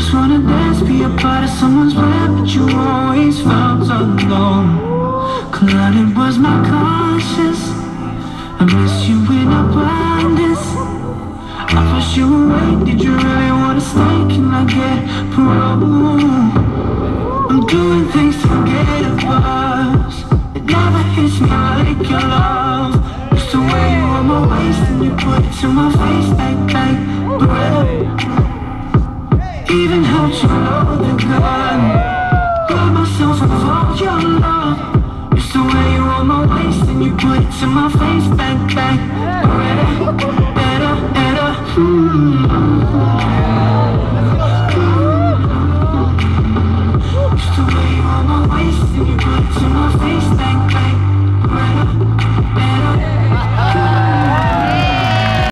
just wanna dance, be a part of someone's plan, but you always felt alone. Collided was my conscience. I miss you in abundance. I push you away, did you really wanna stay? Can I get parole? I'm doing things to forget a buzz. It never hits me like your love. Just the way you on my waist and you put it to my face like breath. Even helped you load the gun. Got myself involved, your love. Just the way you on my waist and you put it to my face, back, better.